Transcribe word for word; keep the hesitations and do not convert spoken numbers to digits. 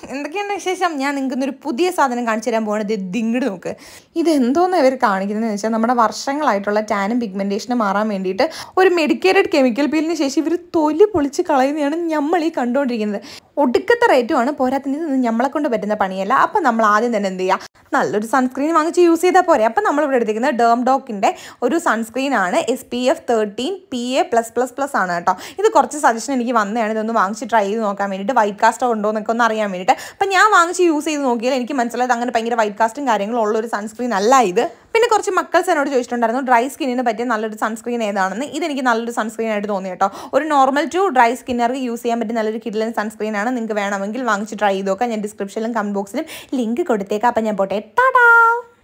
എന്തൊക്കെയാണ് വിശേഷം? ഞാൻ നിങ്ങൾക്ക് ഇന്നൊരു പുതിയ സാധനം കാണിച്ചു തരാൻ പോകുന്നത്. ഇത് ഇങ്ങോട്ട് നോക്ക്. ഇതെന്തോന്ന് ഇവർ കാണിക്കുന്നതെന്ന് വെച്ചാൽ നമ്മുടെ വർഷങ്ങളായിട്ടുള്ള ടാനും പിഗ്മെൻറ്റേഷനും മാറാൻ വേണ്ടിയിട്ട് ഒരു മെഡിക്കേറ്റഡ് കെമിക്കൽ പീലിന് ശേഷം ഇവർ തൊലി പൊളിച്ച് കളയുന്നതാണ് നമ്മൾ ഈ കണ്ടുകൊണ്ടിരിക്കുന്നത്. ഒടുക്കത്തെ റേറ്റുമാണ്. പോരാത്തിന് ഇത് നമ്മളെ കൊണ്ട് പറ്റുന്ന പണിയല്ല. അപ്പം നമ്മൾ ആദ്യം തന്നെ എന്ത് ചെയ്യുക, നല്ലൊരു സൺസ്ക്രീൻ വാങ്ങിച്ച് യൂസ് ചെയ്താൽ പോരെ. അപ്പം നമ്മളിവിടെ എടുത്തിരിക്കുന്നത് ഡേം ഡോക്കിൻ്റെ ഒരു സൺസ്ക്രീനാണ്. S P F thirteen P A plus plus plus ആണ് കേട്ടോ. ഇത് കുറച്ച് സജഷൻ എനിക്ക് വന്നതാണ്. ഇതൊന്ന് വാങ്ങിച്ച് ട്രൈ ചെയ്ത് നോക്കാൻ വേണ്ടിയിട്ട്, വൈറ്റ് കാസ്റ്റ് ഉണ്ടോ എന്നൊക്കെ ഒന്ന് അറിയാൻ വേണ്ടിയിട്ട്. അപ്പം ഞാൻ വാങ്ങിച്ച് യൂസ് ചെയ്ത് നോക്കിയാൽ എനിക്ക് മനസ്സിലായത് അങ്ങനെ ഭയങ്കര വൈറ്റ് കാസ്റ്റും കാര്യങ്ങളും ഉള്ളൊരു സൺസ്ക്രീൻ അല്ല ഇത്. പിന്നെ കുറച്ച് മക്കൾസ് എന്നോട് ചോദിച്ചിട്ടുണ്ടായിരുന്നു ഡ്രൈ സ്കിന്നിന് പറ്റിയ നല്ലൊരു സൺസ്ക്രീൻ ഏതാണെന്ന്. ഇതെനിക്ക് നല്ലൊരു സൺസ്ക്രീൻ ആയിട്ട് തോന്നി കേട്ടോ. ഒരു നോർമൽ ടു ഡ്രൈ സ്കിന്നർക്ക് യൂസ് ചെയ്യാൻ പറ്റിയ നല്ലൊരു കിഡ്ലൻ സൺസ്ക്രീൻ ആണ്. നിങ്ങൾക്ക് വേണമെങ്കിൽ വാങ്ങിച്ച് ട്രൈ ചെയ്ത് നോക്കാം. ഞാൻ ഡിസ്ക്രിപ്ഷനിലും കമന്റ് ബോക്സിലും ലിങ്ക് കൊടുത്തേക്കാം. അപ്പം ഞാൻ പോട്ടെ, ടാറ്റാ.